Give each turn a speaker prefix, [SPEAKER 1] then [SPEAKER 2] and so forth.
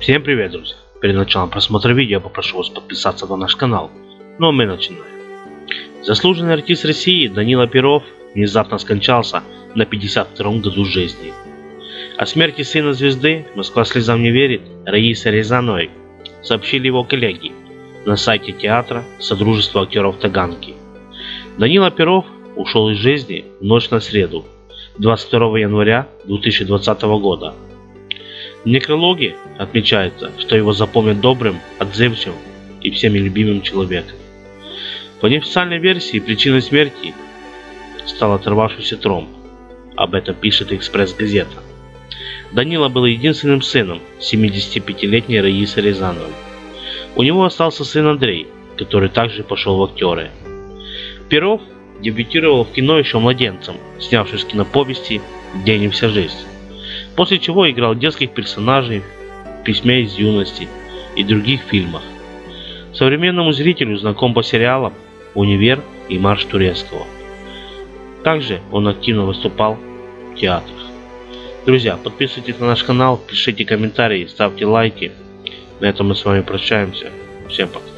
[SPEAKER 1] Всем привет, друзья! Перед началом просмотра видео я попрошу вас подписаться на наш канал. Ну а мы начинаем. Заслуженный артист России Данила Перов внезапно скончался на 52-м году жизни. О смерти сына звезды «Москва слезам не верит» Раисы Рязановой сообщили его коллеги на сайте театра Содружества актеров Таганки. Данила Перов ушел из жизни в ночь на среду, 22 января 2020 года. В некрологе отмечается, что его запомнят добрым, отзывчивым и всеми любимым человеком. По неофициальной версии причиной смерти стал оторвавшийся тромб. Об этом пишет «Экспресс-газета». Данила был единственным сыном 75-летней Раисы Рязановой. У него остался сын Андрей, который также пошел в актеры. Перов дебютировал в кино еще младенцем, снявшись в киноповести «День и вся жизнь», после чего играл детских персонажей в «Письме из юности» и других фильмах. Современному зрителю знаком по сериалам «Универ» и «Марш Турецкого». Также он активно выступал в театрах. Друзья, подписывайтесь на наш канал, пишите комментарии, ставьте лайки. На этом мы с вами прощаемся. Всем пока.